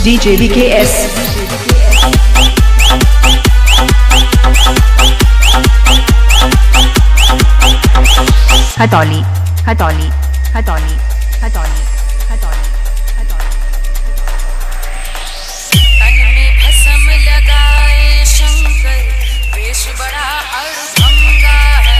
DJ Vks Khatauli Khatauli Khatauli Khatauli Khatauli तन में भस्म लगाए शंकर वेश बड़ा अड़भंगा है।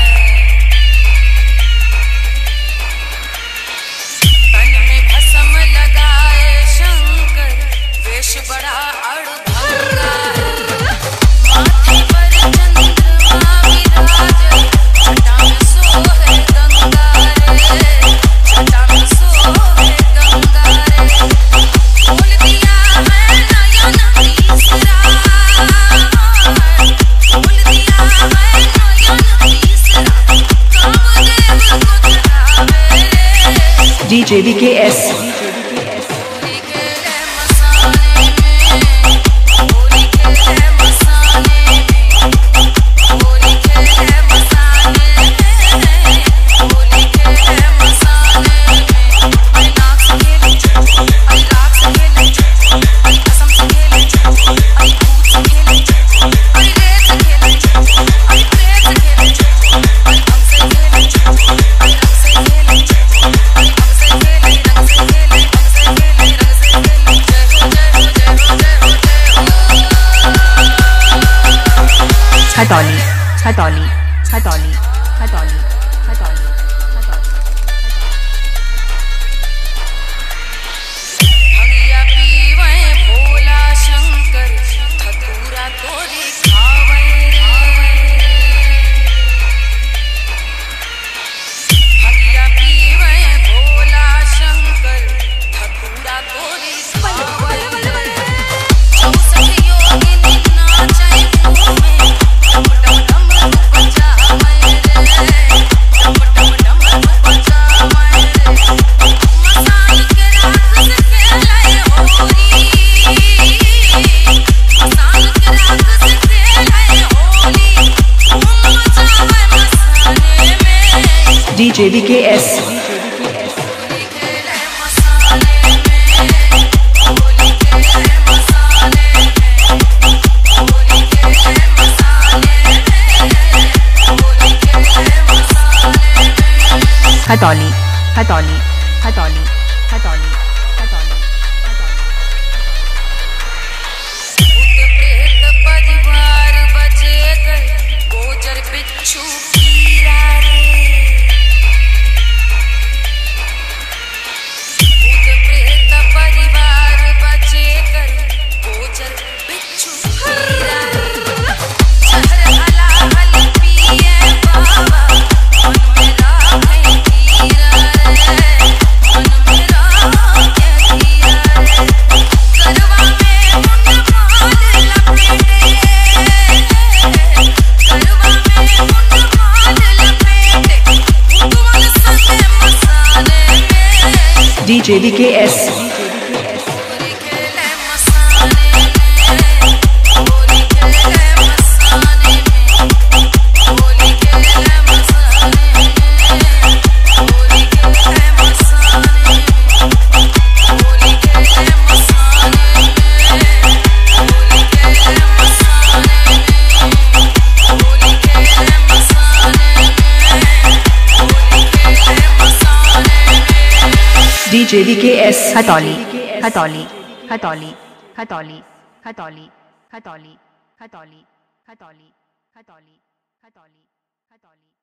तन में भस्म लगाए शंकर वेश बड़ा अड़भंगा है। माथे पर चंद्रमा विराजे छटा में सोहे गंगा रे, छटा में सोहे गंगा रे। खोल दिया है नयन तीसरा, खोल दिया है नयन तीसरा, कामदेव को चढ़ावे रे। DJ Vks होली खेले मसाने में, होली खेले मसाने में, होली खेले मसाने में, होली खेले मसाने में। आई नाक से खेले, आई राग से खेले, आई कसम से खेले, आई भूत से खेले, आई रेत से खेले, आई प्रेत से खेले, आई अंग से खेले, आई रंग से खेले, आई अंग से खेले, रंग से खेले, अंग से खेले, रंग से खेले। जय हो जय हो जय हो जय हो जय हो। Khatauli Khatauli Khatauli Khatauli Khatauli भंगिया पीवे भोला शंकर, धतूरा तोरी खावे रे। भंगिया पीवे भोला शंकर, धतूरा तोरी खावे रे। चौसठ योगिनी नाचे मुँह में, डम डम डम रूप बजावे रे, डम डम डम रूप बजावे रे। मसान के राख से खेले होली, मसान के राख से खेले होली, धूम मचावे मसाने में। DJ Vks होली खेले मसाने में, होली खेले मसाने में, होली खेले मसाने में, होली खेले मसाने में। Khatauli Khatauli Khatauli Khatauli Khatauli भूत प्रेत परिवार बचे गए, गोचर बिच्छू कीरा रे। भूत प्रेत परिवार बचे गए, गोचर बिच्छू कीरा रे। जहर हला हल पिए बाबा, मन में राखे कीरा रे, मन में राखे कीरा रे। गरबा में मुंड माल लपेटे, गरबा में मुंड माल लपेटे, भूतवन संगे मसाने में। DJ Vks होली खेले मसाने में, होली खेले मसाने में, होली खेले मसाने में, होली खेले मसाने में, होली खेले मसाने में, होली खेले मसाने में, होली खेले मसाने में, होली खेले मसाने में। DJ Vks Khatauli Khatauli Khatauli Khatauli Khatauli Khatauli Khatauli Khatauli Khatauli Khatauli Khatauli